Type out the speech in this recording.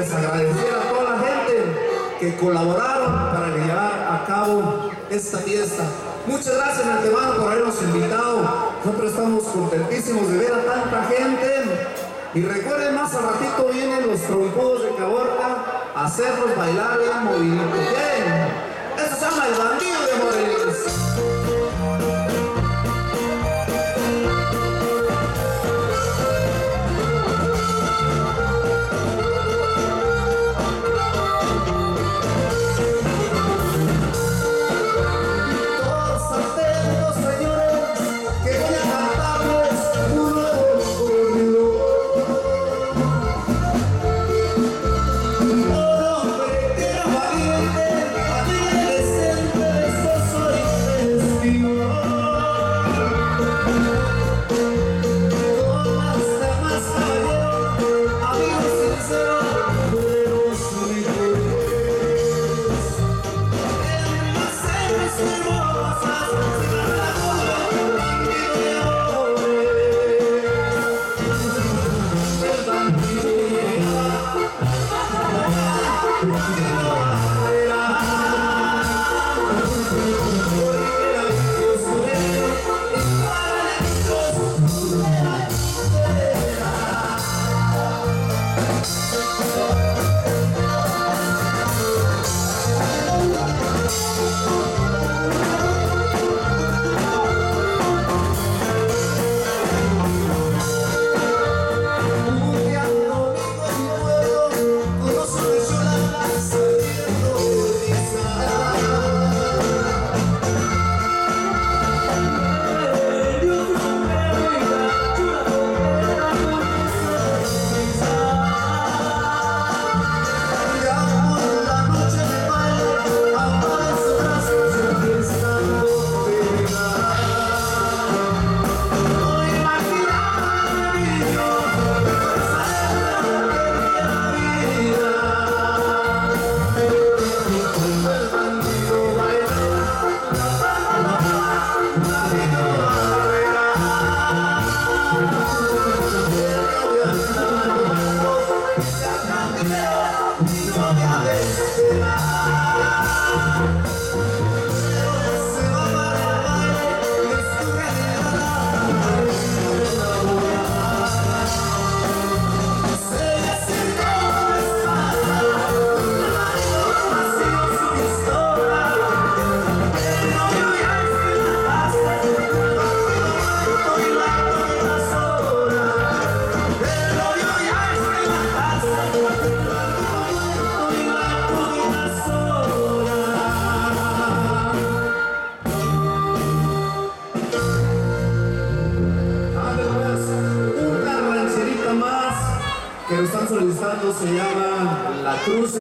les agradeciera a toda la gente que colaboraron para llevar a cabo esta fiesta. Muchas gracias de antemano por habernos invitado. Nosotros estamos contentísimos de ver a tanta gente. Y recuerden, más al ratito vienen los trompudos de Caborca a hacerlos bailar bien moviditos. Bien, eso se llama el bandido de Morelos. Que lo están solicitando se llama La Cruz.